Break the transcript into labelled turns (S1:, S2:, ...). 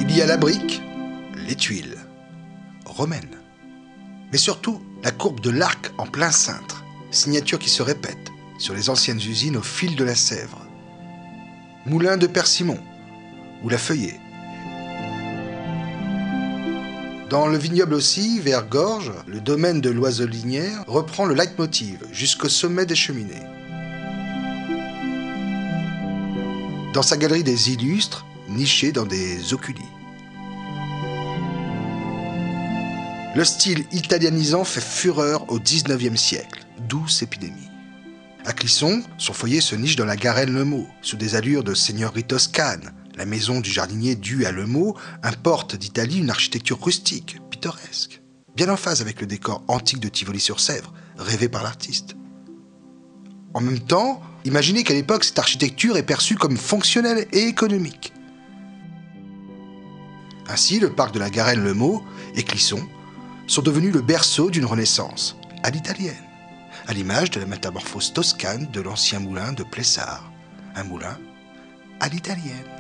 S1: Il y a la brique, les tuiles, romaines. Mais surtout, la courbe de l'arc en plein cintre, signature qui se répète sur les anciennes usines au fil de la Sèvre. Moulin de Persimon, ou la Feuillée. Dans le vignoble aussi, vers Gorges, le domaine de l'Oiselinière reprend le leitmotiv jusqu'au sommet des Cheminées. Dans sa galerie des illustres, nichée dans des oculis. Le style italianisant fait fureur au XIXe siècle, douce épidémie. À Clisson, son foyer se niche dans la Garenne Lemot, sous des allures de seigneurie toscane. La maison du jardinier due à Lemot importe d'Italie une architecture rustique, pittoresque, bien en phase avec le décor antique de Tivoli-sur-Sèvre, rêvé par l'artiste. En même temps, imaginez qu'à l'époque, cette architecture est perçue comme fonctionnelle et économique. Ainsi, le parc de la Garenne Lemot et Clisson sont devenus le berceau d'une renaissance à l'italienne, à l'image de la métamorphose toscane de l'ancien moulin de Plessard, un moulin à l'italienne.